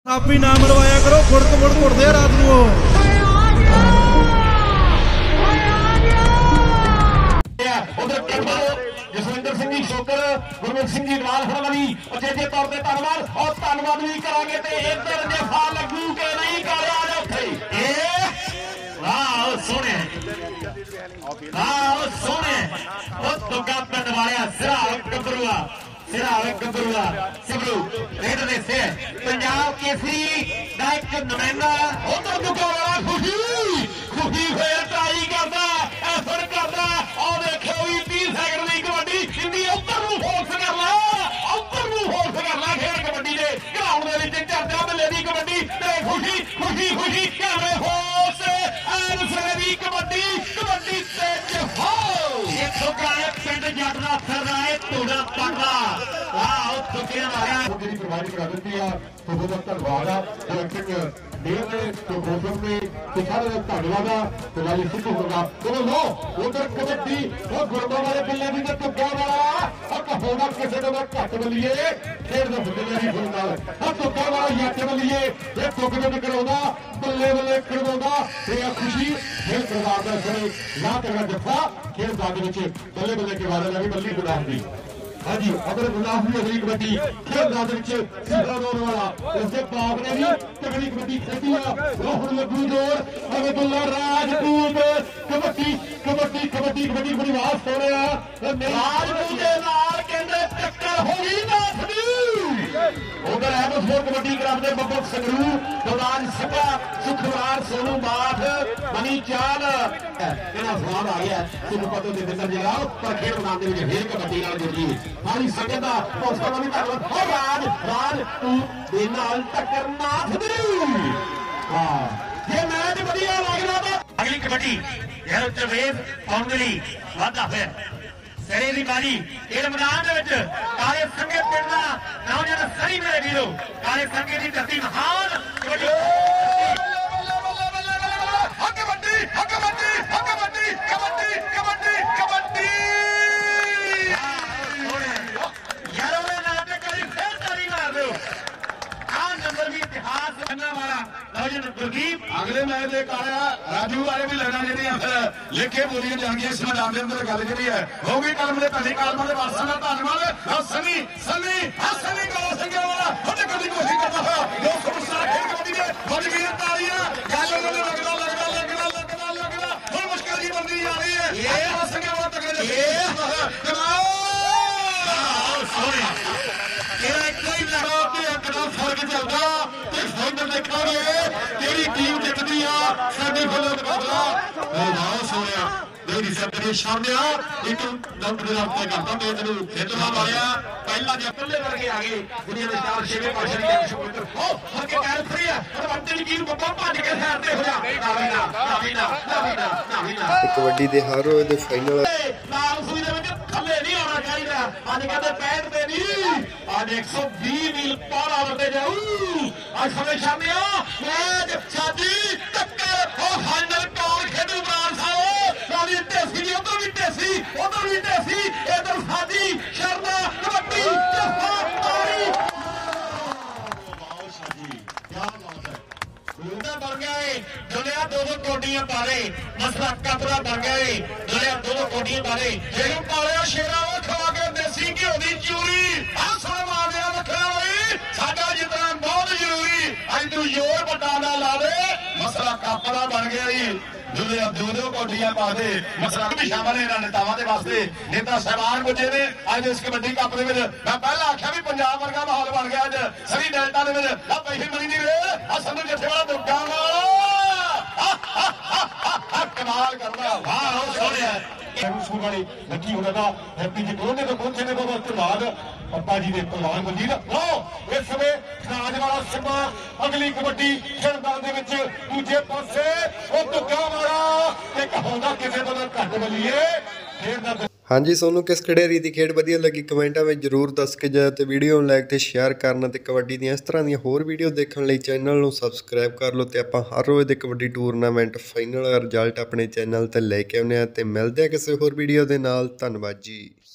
ਆਪੀ ਨਾ ਮਰਵਾਇਆ ਕਰੋ, ਮੁੜ ਘੁੱਟਦੇ ਆ ਰਾਤ ਨੂੰ ਉਹ। ਜਸਵਿੰਦਰ ਸਿੰਘ ਜੀ ਸ਼ੋਕਰ, ਗੁਰਮੁਖ ਸਿੰਘ ਜੀ ਗਵਾਲ ਫੜਨ ਵਾਲੀ ਅਜਿਹੇ ਤੌਰ ਤੇ ਧੰਨਵਾਦ ਔਰ ਧੰਨਵਾਦ ਵੀ ਕਰਾਂਗੇ ਤੇ ਇੱਧਰ ਜਫਾ ਲੱਗੂ ਕਿ ਨਹੀਂ ਕਰਿਆ ਉੱਥੇ ਇਹ ਵਾਹ ਸੋਹਣੇ ਵਾਹ ਸੋਹਣੇ ਉਹ ਦੁੱਗਾ ਪਿੰਡ ਵਾਲਿਆ ਸਿਰਾ ਗੱਭਰੂਆ ਸਭਰੂ ਰੇਡ ਦੇ ਸੇ ਪੰਜਾਬ ਕੇਸਰੀ ਦਾ ਇੱਕ ਨੁਮਾਇੰਦਾ ਉਧਰ ਦੁੱਗਾ ਵਾਲਾ ਖੁਸ਼ੀ ਫੇਰ ਟਰਾਈ ਕਰਦਾ ਐਫਰਟ ਕਰਦਾ ਉਹ ਦੇਖੋ ਵੀ 30 ਸੈਕਿੰਡ ਦੀ ਕਬੱਡੀ ਇੰਡੀ ਉੱਧਰ ਨੂੰ ਫੋਕਸ ਕਰ ਲੈ ਖੇਡ ਕਬੱਡੀ ਦੇ ਗਰਾਊਂਡ ਦੇ ਵਿੱਚ ਚਰਚਾ ਬੱਲੇ ਦੀ ਕਬੱਡੀ ਤੇ ਖੁਸ਼ੀ ਕਿਵੇਂ ਹੋਸ ਐਨਸਰੇ ਦੀ ਕਬੱਡੀ ਤੇ ਜਫਾ ਇਹ ਦੁੱਗਾ ਪਿੰਡ ਜੱਟ ਦਾ ਫਿਰਦਾ ਹੈ ਤੋੜਾ ਤੱਕਦਾ ਵਾਹ ਦੁੱਗਿਆਂ ਵਾਲਿਆ ਜਿਹੜੀ ਪ੍ਰਵਾਨਗੀ ਕਰਾ ਦਿੱਤੀ ਆ ਤੁਹਾਨੂੰ ਦਾ ਧੰਨਵਾਦ ਆ ਜੋ ਐਕਟਿੰਗ ਦੇਰ ਨੇ ਤੋਂ ਪ੍ਰੋਗਰਾਮ ਨੇ ਤੇ ਸਾਰੇ ਦਾ ਧੰਨਵਾਦ ਆ ਤੇ ਲਾਲੀ ਸਿੱਧੂ ਹੋਗਾ ਚਲੋ ਲੋ ਉਧਰ ਕਬੱਡੀ ਉਹ ਗੁਰਮਾ ਵਾਲੇ ਬੱਲੇ ਦੀ ਤੇ ਤੁੱਕਾ ਵਾਲਾ ਆ ਹੋਣਾ ਕਿਸੇ ਦਾ ਘੱਟ ਬਲੀਏ ਖੇਡ ਦਾ ਬੁੱਲੇ ਦੀ ਫੁੱਲ ਨਾਲ ਆ ਤੁੱਕਾ ਵਾਲਾ ਜੱਟ ਬਲੀਏ ਇਹ ਤੁੱਕ ਦੇ ਕਰਾਉਂਦਾ ਬੱਲੇ ਕਰਵਾਉਂਦਾ ਤੇ ਆ ਖੁਸ਼ੀ ਖੇਡ ਪਰਿਵਾਰ ਦਾ ਸਾਰੇ ਨਾ ਕਰਨਾ ਜੱਫਾ ਖੇਡ ਦਾ ਦੇ ਵਿੱਚ ਬੱਲੇ ਕੇ ਵਾਲੇ ਲੱਗੀ ਬੱਲੀ ਗੁਲਾਮ ਦੀ ਹਾਂਜੀ ਅਗਰ ਗੁਲਾਮ ਦੀ ਅਗਲੀ ਕਬੱਡੀ ਖੇਡ ਦਾ ਦੇ ਵਿੱਚ ਸਿੱਧਾ ਦੌੜ ਵਾਲਾ ਉਸਦੇ ਬਾਪ ਨੇ ਵੀ ਤਗੜੀ ਕਬੱਡੀ ਖੇਡੀ ਆ ਉਹ ਹੁਣ ਲੱਗੂ ਜੋਰ ਅਬਦੁੱਲਾ ਰਾਜਪੂਤ ਕਬੱਡੀ ਬੜੀ ਵਾਸ ਹੋ ਰਿਹਾ ਰਾਜਪੂਤ ਦੇ ਨਾਲ ਕਹਿੰਦੇ ਟੱਕਰ ਹੋ ਗਈ ਨਾਥ ਦੀ ਉਧਰ ਐਮਸਪੋਰਟ ਕਬੱਡੀ ਕਲੱਬ ਦੇ ਬੱਬਲ ਸੰਗਰੂਰ ਦੌਰਾਨ ਸਿੱਧਾ ਸੁਖਵਾਰ ਸੋਨੂ ਬਾਠ ਮਨੀ ਚਾਲ ਇਹਨਾਂ ਸਵਾਲ ਆ ਗਿਆ ਤੁਹਾਨੂੰ ਪਤਾ ਦੇ ਦਿੰਦਾ ਜਿਹੜਾ ਪਰ ਖੇਡ ਮੈਦਾਨ ਦੇ ਵਿੱਚ ਫੇਰ ਕਬੱਡੀ ਨਾਲ ਜੁੜੀ ਸਾਰੀ ਸੰਗਤ ਦਾ ਹੌਸਲਾ ਵੀ ਧੰਨਵਾਦ ਹੋ ਰਾਜ ਤੂੰ ਦੇ ਨਾਲ ਟੱਕਰ ਨਾਥ ਦੀ ਹਾਂ ਜੇ ਮੈਚ ਵਧੀਆ ਲੱਗਦਾ ਤਾਂ ਅਗਲੀ ਕਬੱਡੀ ਯਾਰ ਚਵੇਦ ਪਾਉਣ ਦੇ ਲਈ ਵਾਧਾ ਹੋਇਆ ਸਰੇ ਦੀ ਬਾਜੀ ਇਹ ਮੈਦਾਨ ਦੇ ਵਿੱਚ ਕਾਲੇ ਸੰਗੇ ਪਿੰਡ ਦਾ ਨੌਜਵਾਨ ਸਰੀ ਮੇਰੇ ਵੀਰੋ ਕਾਲੇ ਸੰਗੇ ਦੀ ਧਰਤੀ ਮਹਾਨ ਕਬੱਡੀ ਯਾਰ ਉਹਦੇ ਨਾਲ ਤੇ ਕਦੀ ਫੇਰ ਤਾਰੀ ਮਾਰ ਦਿਓ ਆ ਨੰਬਰ ਵੀ ਇਤਿਹਾਸ ਕਰਨਾ ਵਾਲਾ ਨੌਜਵਾਨ ਗੁਰਦੀਪ ਅਗਲੇ ਮੈਚ ਦੇ ਕਾਲਿਆ ਰਾਜੂ ਵਾਲੇ ਵੀ ਲੈਣਾ ਜਿਹੜੀਆਂ ਫਿਰ ਲਿਖੇ ਬੋਲੀਆਂ ਜਾਣਗੀਆਂ ਇਸ ਮੈਦਾਨ ਦੇ ਅੰਦਰ ਗੱਲ ਜਿਹੜੀ ਹੈ ਹੋ ਗਈ ਕਲਮ ਦੇ ਪਹਿਲੀ ਕਾਲਮਾਂ ਦੇ ਵਾਰਸਾਂ ਦਾ ਧੰਨਵਾਦ ਆ ਸਨੀ ਕਾਲਾ ਸਿੰਘਾਂ ਵਾਲਾ ਉਹਨੇ ਕਦੀ ਕੋਸ਼ਿਸ਼ ਕਰਦਾ ਹੋਇਆ ਲੋਕ ਸੁਪਰਸਟਾਰ ਖੇਡ ਕਬੱਡੀ ਦੇ ਬੜੀ ਵੀਰ ਤਾਲੀਆਂ ਗੱਲ ਉਹਨੇ ਲੱਗਦਾ ਹੁਣ ਮੁਸ਼ਕਲ ਜੀ ਬਣਦੀ ਜਾ ਰਹੀ ਹੈ ਇਹ ਕਾਲਾ ਸਿੰਘਾਂ ਵਾਲਾ ਤਕੜੇ ਕਮਾਲ ਸੋਹਣੇ ਇਹ ਕੋਈ ਲੜਾ ਤੇ ਅੱਗਦਾ ਫਰਕ ਚੱਲਦਾ ਤੇ ਫਾਈਨਲ ਦੇਖਾਂਗੇ ਕਿਹੜੀ ਟੀਮ ਜਿੱਤਦੀ ਆ ਸਾਡੀ ਫੁੱਲ ਮੁਕਾਬਲਾ ਬਹੁਤ ਸੋਹਣਿਆ ਮੇਰੀ ਸੱਜਣੇ ਸ਼ਾਮਿਆ ਇੱਕ ਦੰਦ ਦੇ ਨਾਲ ਤੇ ਕਰਦਾ ਮੈਂ ਤੈਨੂੰ ਖੇਡਣਾ ਵਾਲਿਆ ਪਹਿਲਾਂ ਜੇ ਪੱਲੇ ਵਰਗੇ ਆ ਗਏ ਦੁਨੀਆ ਦੇ ਚਾਰ ਛੇਵੇਂ ਪਾਸ਼ਾ ਦੀ ਇੱਕ ਸ਼ੁਕਰ ਹੋ ਹਰ ਕੇ ਕਹਿ ਫਰੀ ਆ ਅਡਵਾਂਟੇਜ ਕੀ ਨੂੰ ਬੱਬਾ ਭੱਜ ਕੇ ਸਾਈਡ ਤੇ ਹੋ ਜਾ ਨਾ ਕਬੱਡੀ ਦੇ ਹਰ ਰੋਜ਼ ਦੇ ਫਾਈਨਲ ਨਾਲ ਸੂਈ ਦੇ ਵਿੱਚ ਥੱਲੇ ਨਹੀਂ ਆਉਣਾ ਚਾਹੀਦਾ ਅੱਜ ਕਹਿੰਦੇ 65 ਤੇ ਨਹੀਂ ਅੱਜ 120 ਮੀਲ ਪਰ ਆਵਰ ਤੇ ਜਾਊ ਅੱਜ ਸਮੇਂ ਸ਼ਾਮਿਆ ਮੈਚ ਸਾਡੀ ਟੱਕਰ ਉਹ ਫਾਈਨਲ ਕੌਣ ਖੇਡੂ ਬਰਾੜ ਸਾਹਿਬ ਨਾਲੀ ਢੇਸੀ ਦੀ ਉਧਰ ਵੀ ਢੇਸੀ ਇਧਰ ਸਾਡੀ ਸ਼ਰਮਾ ਕਬੱਡੀ ਜਫਾ ਤਾਰੀ ਲੁੰਡਾ ਬਣ ਗਿਆ ਏ ਦੁਨੀਆ ਦੋ ਕੋਡੀਆਂ ਪਾਲੇ ਮਸਲਾ ਕਤਰਾ ਬਣ ਗਿਆ ਏ ਦੁਨੀਆ ਦੋ ਕੋਡੀਆਂ ਪਾਲੇ ਜਿਹਨੂੰ ਪਾਲਿਆ ਸ਼ੇਰਾਂ ਉਹ ਖਵਾ ਕੇ ਦੇਸੀ ਘਿਓ ਦੀ ਚੂਰੀ ਆਹ ਸੁਣ ਮਾਰਿਆ ਵੱਖਰਾ ਹੋਈ ਸਾਡਾ ਜਿੱਤਣਾ ਬਹੁਤ ਜ਼ਰੂਰੀ ਅੱਜ ਤੂੰ ਜ਼ੋਰ ਵੱਡਾ ਨਾ ਲਾ ਦੇ ਮਸਲਾ ਕਾਪੜਾ ਬਣ ਗਿਆ ਏ ਦੁਨੀਆ ਦੋ ਕੋਡੀਆਂ ਪਾ ਦੇ ਮਸਲਾ ਵੀ ਸ਼ਾਮਲ ਇਹਨਾਂ ਨੇਤਾਵਾਂ ਦੇ ਵਾਸਤੇ ਨੇਤਾ ਸਹਿਬਾਨ ਪੁੱਜੇ ਨੇ ਅੱਜ ਇਸ ਕਬੱਡੀ ਕੱਪ ਦੇ ਵਿੱਚ ਮੈਂ ਪਹਿਲਾਂ ਆਖਿਆ ਵੀ ਪੰਜਾਬ ਵਰਗਾ ਮਾਹੌਲ ਬਣ ਗਿਆ ਅੱਜ ਸਰੀ ਡੈਲਟਾ ਦੇ ਵਿੱਚ ਆ ਪੈਸੇ ਮਰੀ ਨਹੀਂ ਰਹੇ ਆ ਸਾਨੂੰ ਜਿੱਥੇ ਵਾਲਾ ਦੁੱਗਾ ਕਮਾਲ ਕਰਦਾ ਵਾਹ ਸੋਹਣਿਆ ਸਕੂਲ ਵਾਲੀ ਲੱਗੀ ਉਹਨਾਂ ਦਾ ਹੈਪੀ ਜੀ ਕੋਨੇ ਤੋਂ ਪਹੁੰਚੇ ਨੇ ਬਹੁਤ ਧੰਨਵਾਦ ਪੱਪਾ ਜੀ ਦੇ ਪ੍ਰਵਾਨ ਮੰਜੀ ਦਾ ਲਓ ਇਸ ਸਮੇਂ ਰਾਜ ਵਾਲਾ ਸਿਮਾ ਅਗਲੀ ਕਬੱਡੀ ਖੇਡਾਂ ਦੇ ਵਿੱਚ ਦੂਜੇ ਪਾਸੇ ਉਹ ਦੁੱਗਾ ਵਾਲਾ ਤੇ ਕਹਾਉਂਦਾ ਕਿਸੇ ਤੋਂ ਘੱਟ ਬਲੀਏ ਖੇਡਦਾ ਹਾਂਜੀ ਤੁਹਾਨੂੰ ਕਿਸ ਖਿਡਾਰੀ ਦੀ ਖੇਡ ਵਧੀਆ ਲੱਗੀ ਕਮੈਂਟਾਂ ਵਿੱਚ ਜ਼ਰੂਰ ਦੱਸ ਕੇ ਜਾਇਓ ਤੇ ਵੀਡੀਓ ਨੂੰ ਲਾਈਕ ਤੇ ਸ਼ੇਅਰ ਕਰਨਾ ਤੇ ਕਬੱਡੀ ਦੀਆਂ ਇਸ ਤਰ੍ਹਾਂ ਦੀਆਂ ਹੋਰ ਵੀਡੀਓ ਦੇਖਣ ਲਈ ਚੈਨਲ ਨੂੰ ਸਬਸਕ੍ਰਾਈਬ ਕਰ ਲਓ ਤੇ ਆਪਾਂ ਹਰ ਰੋਜ਼ ਦੇ ਕਬੱਡੀ ਟੂਰਨਾਮੈਂਟ ਫਾਈਨਲ ਰਿਜ਼ਲਟ ਆਪਣੇ ਚੈਨਲ ਤੇ ਲੈ ਕੇ ਆਉਂਦੇ ਆ ਤੇ ਮਿਲਦੇ ਆ ਕਿਸੇ ਹੋਰ ਵੀਡੀਓ ਦੇ ਨਾਲ ਧੰਨਵਾਦ ਜੀ।